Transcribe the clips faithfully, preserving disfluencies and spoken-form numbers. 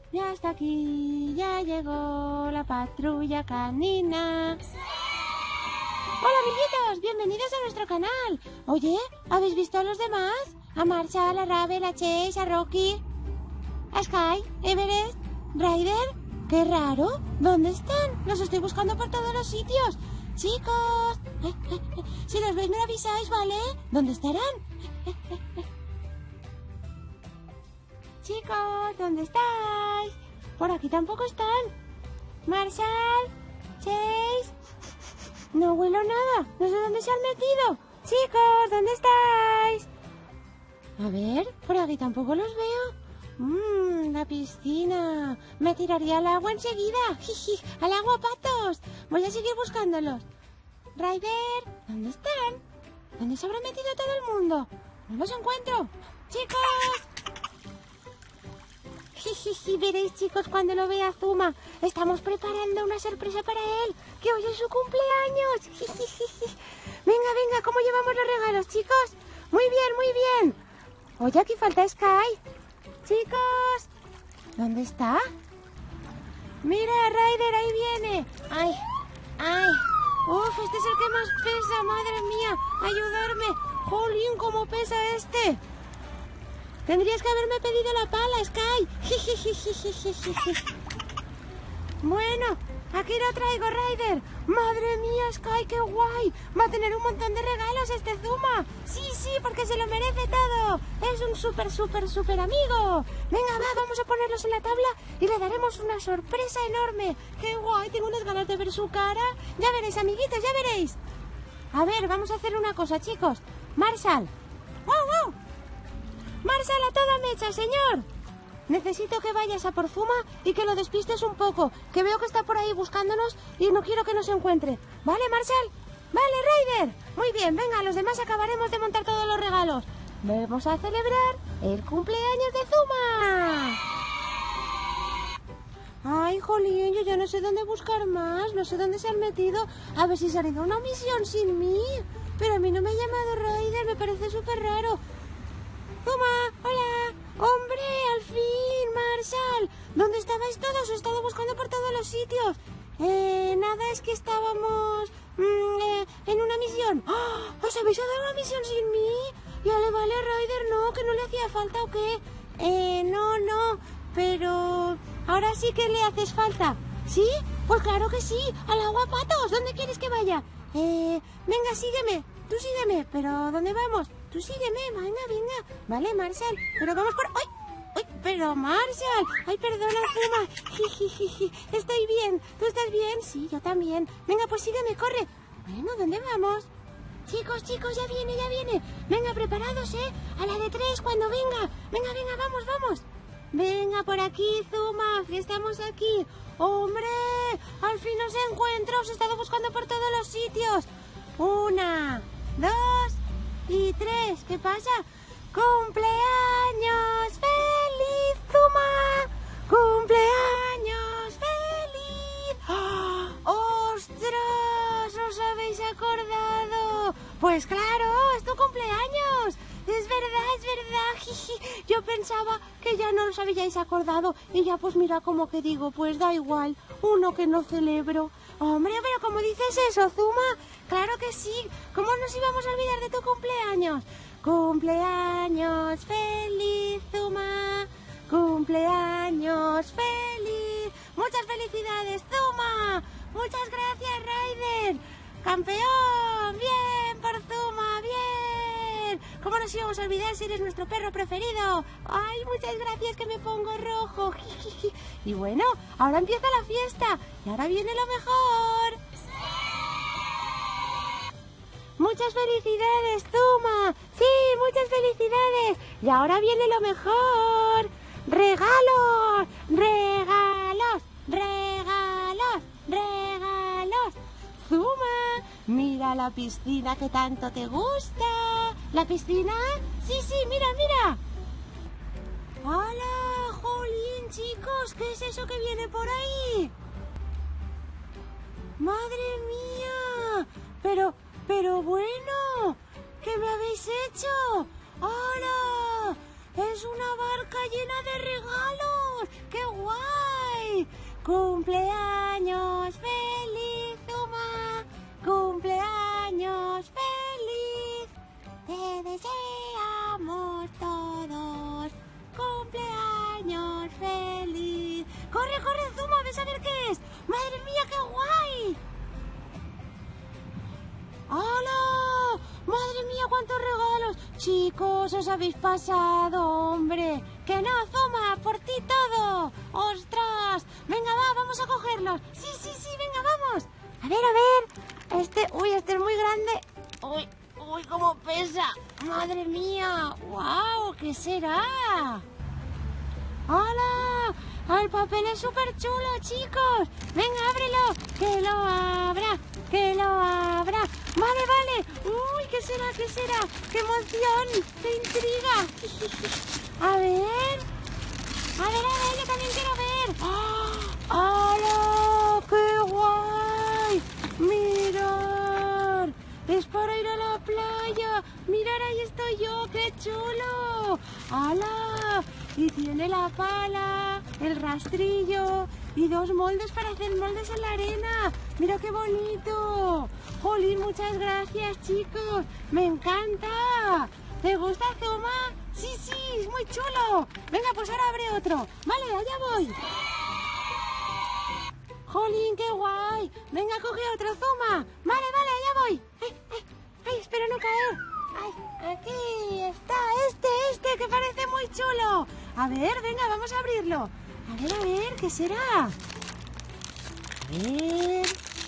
Ya está aquí, ya llegó la patrulla canina. Hola, amiguitos, bienvenidos a nuestro canal. Oye, ¿habéis visto a los demás? A Marshall, a Ravel, a Chase, a Rocky, a Sky, Everest, Ryder. ¡Qué raro! ¿Dónde están? Los estoy buscando por todos los sitios. Chicos, eh, eh, eh, si los veis me avisáis, ¿vale? ¿Dónde estarán? Eh, eh, eh. Chicos, ¿dónde estáis? Por aquí tampoco están. Marshall, Chase. No huelo nada. No sé dónde se han metido. Chicos, ¿dónde estáis? A ver, por aquí tampoco los veo. Mmm, la piscina. Me tiraría al agua enseguida. Jiji, al agua, patos. Voy a seguir buscándolos. Ryder, ¿dónde están? ¿Dónde se habrá metido todo el mundo? No los encuentro. Chicos. Jiji, veréis, chicos, cuando lo vea Zuma. Estamos preparando una sorpresa para él, que hoy es su cumpleaños. Jiji. Venga, venga, ¿cómo llevamos los regalos, chicos? Muy bien, muy bien. Oye, aquí falta Sky. Chicos, ¿dónde está? Mira, Ryder, ahí viene. Ay, ay. Uf, este es el que más pesa, madre mía. Ayudarme. Jolín, ¿cómo pesa este? Tendrías que haberme pedido la pala, Sky. Bueno, aquí lo traigo, Ryder. Madre mía, Sky, qué guay. Va a tener un montón de regalos este Zuma. Sí, sí, porque se lo merece todo. Es un súper, súper, súper amigo. Venga, va, vamos a ponerlos en la tabla y le daremos una sorpresa enorme. Qué guay, tengo unas ganas de ver su cara. Ya veréis, amiguitos, ya veréis. A ver, vamos a hacer una cosa, chicos. Marshall. ¡Wow, wow! Marshall, a toda mecha, señor. Necesito que vayas a por Zuma y que lo despistes un poco, que veo que está por ahí buscándonos y no quiero que nos encuentre. ¿Vale, Marshall? Vale, Ryder. Muy bien, venga, los demás acabaremos de montar todos los regalos. Vamos a celebrar el cumpleaños de Zuma. Ay, jolín, yo ya no sé dónde buscar más, no sé dónde se han metido. A ver si se han ido a una misión sin mí. Pero a mí no me ha llamado Ryder, me parece súper raro. Zuma, hola. ¡Hombre, al fin, Marshall! ¿Dónde estabais todos? Os he estado buscando por todos los sitios. Eh, nada, es que estábamos mmm, eh, en una misión. ¡Oh! ¿Os habéis dado una misión sin mí? Ya le vale, Ryder, no, que no le hacía falta o qué. Eh, no, no, pero ahora sí que le haces falta. ¿Sí? Pues claro que sí. Al agua, patos. ¿Dónde quieres que vaya? Eh, venga, sígueme. Tú sígueme. ¿Pero dónde vamos? Tú sígueme, venga, venga. Vale, Marshall, pero vamos por... ¡Ay! ¡Ay! Pero, Marshall. Ay, perdona, Zuma. Jijijiji. Estoy bien. ¿Tú estás bien? Sí, yo también. Venga, pues sígueme, corre. Bueno, ¿dónde vamos? Chicos, chicos, ya viene, ya viene. Venga, preparados, ¿eh? A la de tres, cuando venga. Venga, venga, vamos, vamos. Venga, por aquí, Zuma, que estamos aquí. ¡Hombre! Al fin os encuentro. Os he estado buscando por todos los sitios. Una, dos... y tres, ¿qué pasa? ¡Cumpleaños feliz, Zuma! ¡Cumpleaños feliz! ¡Oh! ¡Ostras! ¿Os habéis acordado? Pues claro, es tu cumpleaños. Es verdad, es verdad. Jiji. Yo pensaba que ya no os habíais acordado y ya pues mira como que digo, pues da igual, uno que no celebro. Hombre, pero ¿cómo dices eso, Zuma? Claro que sí. ¿Cómo nos íbamos a olvidar de tu cumpleaños? Cumpleaños feliz, Zuma. Cumpleaños feliz. Muchas felicidades, Zuma. Muchas gracias, Ryder. Campeón. Bien por Zuma, bien. ¿Cómo nos íbamos a olvidar si eres nuestro perro preferido? Ay, muchas gracias, que me pongo rojo. Y bueno, ahora empieza la fiesta. Y ahora viene lo mejor. ¡Muchas felicidades, Zuma! ¡Sí, muchas felicidades! Y ahora viene lo mejor. ¡Regalos! ¡Regalos! ¡Regalos! ¡Regalos! ¡Zuma! Mira la piscina que tanto te gusta. ¿La piscina? Sí, sí, mira, mira. ¡Hola, jolín, chicos! ¿Qué es eso que viene por ahí? ¡Madre mía! Pero... Pero bueno, ¿qué me habéis hecho? ¡Hola! ¡Es una barca llena de regalos! ¡Qué guay! Cumpleaños feliz, Zuma. Cumpleaños feliz. Te deseamos todos. Cumpleaños feliz. ¡Corre, corre, Zuma! ¡Ves a ver qué es! ¡Madre mía, qué guay! ¡Hola! ¡Madre mía, cuántos regalos! Chicos, os habéis pasado, hombre. ¡Que no, Zuma! ¡Por ti todo! ¡Ostras! Venga, va, vamos a cogerlos. Sí, sí, sí, venga, vamos. A ver, a ver. Este, uy, este es muy grande. Uy, uy, cómo pesa. ¡Madre mía! ¡Guau! ¿Qué será? ¡Hola! El papel es súper chulo, chicos. Venga, ábrelo. Que lo abra. Que lo abra. Vale, vale. Uy, ¿qué será? ¿Qué será? ¡Qué emoción! ¡Qué intriga! A ver. A ver, a ver, yo también quiero ver. ¡Hala! ¡Qué guay! ¡Mirad! Es para ir a la playa. Mirad, ahí estoy yo. ¡Qué chulo! ¡Hala! Y tiene la pala, el rastrillo y dos moldes para hacer moldes en la arena. ¡Mira qué bonito! ¡Jolín, muchas gracias, chicos! ¡Me encanta! ¿Te gusta, Zuma? Sí, sí, es muy chulo. Venga, pues ahora abre otro. Vale, allá voy. ¡Jolín, qué guay! Venga, coge otro, Zuma. Vale, vale, allá voy. ¡Ay, ay, ay! Espero no caer. ¡Ay, aquí está! Este, este, que parece muy chulo. A ver, venga, vamos a abrirlo. A ver, a ver, ¿qué será? A ver...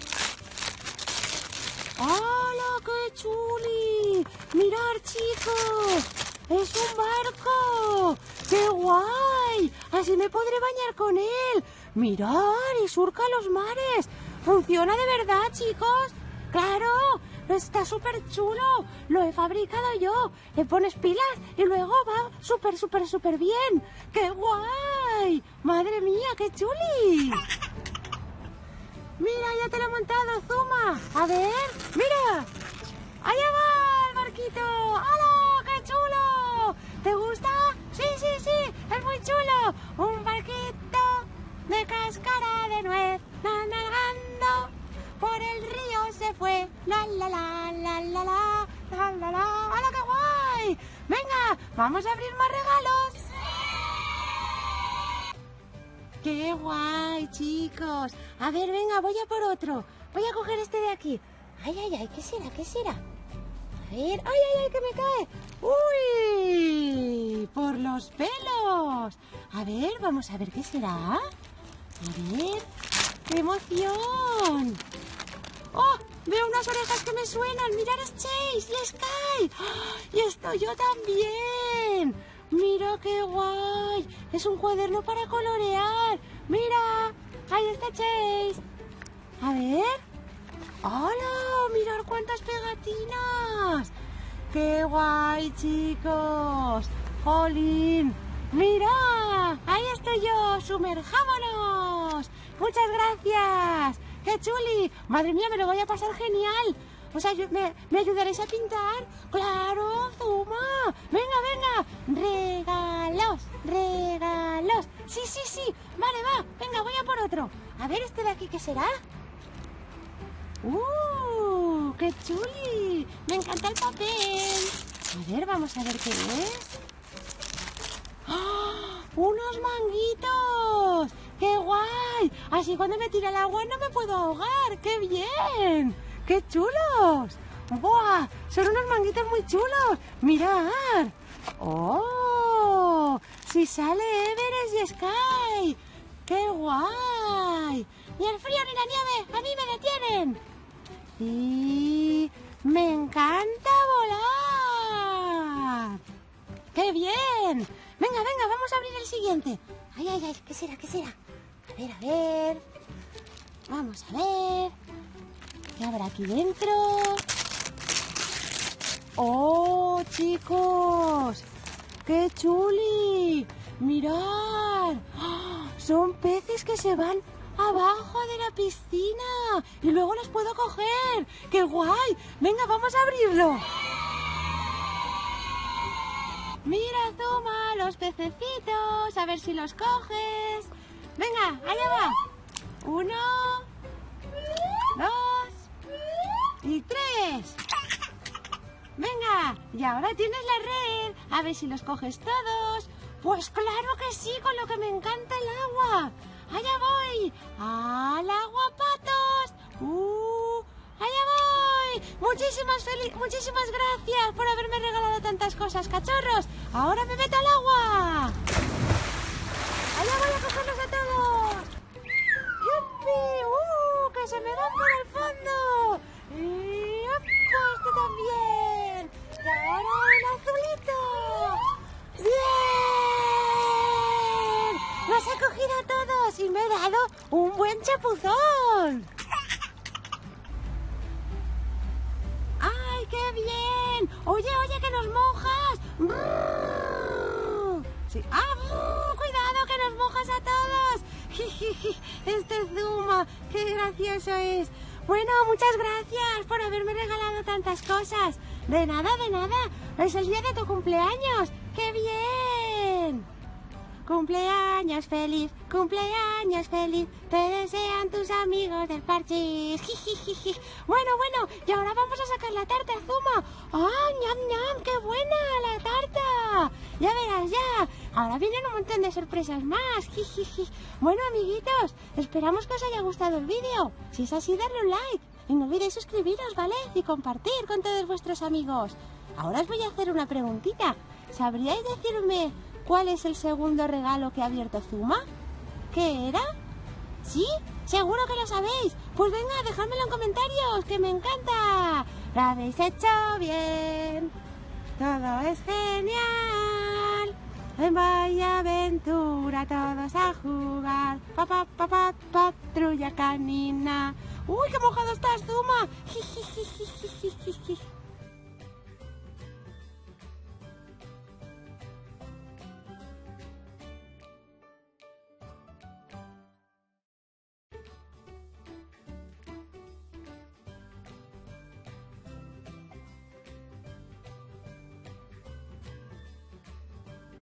¡Hola, qué chuli! ¡Mirad, chicos! ¡Es un barco! ¡Qué guay! Así me podré bañar con él. ¡Mirad! Y surca los mares. ¿Funciona de verdad, chicos? ¡Claro! Está súper chulo. Lo he fabricado yo. Le pones pilas y luego va súper, súper, súper bien. ¡Qué guay! ¡Madre mía, qué chuli! Mira, ya te lo he montado, Zuma. A ver, mira. Allá va el barquito. ¡Hala, qué chulo! ¿Te gusta? Sí, sí, sí, es muy chulo. Un barquito de cáscara de nuez, navegando por el río se fue. La, la, la, la, la, la, la, la, la. ¡Hala, qué guay! Venga, vamos a abrir más regalos. ¡Qué guay, chicos! A ver, venga, voy a por otro. Voy a coger este de aquí. ¡Ay, ay, ay! ¿Qué será? ¿Qué será? A ver... ¡Ay, ay, ay! ¡Que me cae! ¡Uy! ¡Por los pelos! A ver, vamos a ver qué será. A ver... ¡Qué emoción! ¡Oh! Veo unas orejas que me suenan. ¡Mirad, es Chase y Sky! ¡Oh! ¡Y estoy yo también! ¡Mira qué guay! Es un cuaderno para colorear. ¡Mira! ¡Ahí está Chase! A ver... ¡Hola! ¡Mirad cuántas pegatinas! ¡Qué guay, chicos! ¡Jolín! ¡Mira! ¡Ahí estoy yo! ¡Sumerjámonos! ¡Muchas gracias! ¡Qué chuli! ¡Madre mía, me lo voy a pasar genial! O sea, ¿me, ¿me ayudaréis a pintar? ¡Claro, Zuma! ¡Venga, venga! ¡Regalos! ¡Regalos! ¡Sí, sí, sí! Vale, va. Venga, voy a por otro. A ver, este de aquí, ¿qué será? ¡Uh! ¡Qué chuli! ¡Me encanta el papel! A ver, vamos a ver qué es. ¡Ah! ¡Unos manguitos! ¡Qué guay! Así cuando me tire al agua no me puedo ahogar. ¡Qué bien! ¡Qué chulos! ¡Buah! Son unos manguitos muy chulos. ¡Mirad! ¡Oh! ¡Si sale Everest y Sky! ¡Qué guay! ¡Ni el frío ni la nieve a mí me detienen! ¡Sí! ¡Me encanta volar! ¡Qué bien! Venga, venga, vamos a abrir el siguiente. ¡Ay, ay, ay! ¿Qué será? ¿Qué será? A ver, a ver... Vamos a ver... ¿Qué habrá aquí dentro? ¡Oh, chicos! ¡Qué chuli! ¡Mirad! ¡Oh! Son peces que se van abajo de la piscina y luego los puedo coger. ¡Qué guay! Venga, vamos a abrirlo. Mira, Zuma, los pececitos. A ver si los coges. Venga, allá va. Uno, dos y tres. Venga, y ahora tienes la red. A ver si los coges todos. Pues claro que sí, con lo que me encanta el agua. ¡Allá voy! ¡Al agua, patos! ¡Uh! ¡Allá voy! Muchísimas, feliz, muchísimas gracias por haberme regalado tantas cosas, cachorros. Ahora me meto al agua. ¡Allá voy a cogerlos a todos! ¡Yupi! ¡Uh! ¡Que se me van por el fondo! ¡Y opa! ¡Este también! ¡Y ahora el azulito! ¡Bien! ¡Los he cogido a todos y me he dado un buen chapuzón! ¡Ay, qué bien! ¡Oye, oye, que nos mojas! ¡Brrr! Sí. ¡Ah! ¡Brrr! ¡Cuidado, que nos mojas a todos! Este Zuma, qué gracioso es. Bueno, muchas gracias por haberme regalado tantas cosas. De nada, de nada. Es el día de tu cumpleaños. ¡Qué bien! Cumpleaños feliz, cumpleaños feliz, te desean tus amigos del parchís. Bueno, bueno, y ahora vamos a sacar la tarta, Zuma. ¡Ah, ñam, ñam! ¡Qué buena la tarta! Ya verás, ya. Ahora vienen un montón de sorpresas más. Bueno, amiguitos, esperamos que os haya gustado el vídeo. Si es así, darle un like. Y no olvidéis suscribiros, ¿vale? Y compartir con todos vuestros amigos. Ahora os voy a hacer una preguntita. ¿Sabríais decirme cuál es el segundo regalo que ha abierto Zuma? ¿Qué era? ¿Sí? ¿Seguro que lo sabéis? Pues venga, dejádmelo en comentarios, que me encanta. Lo habéis hecho bien. Todo es genial. En Vaya Aventura todos a jugar. Pa, pa, pa, pa, patrulla canina. ¡Uy, qué mojado estás, Zuma!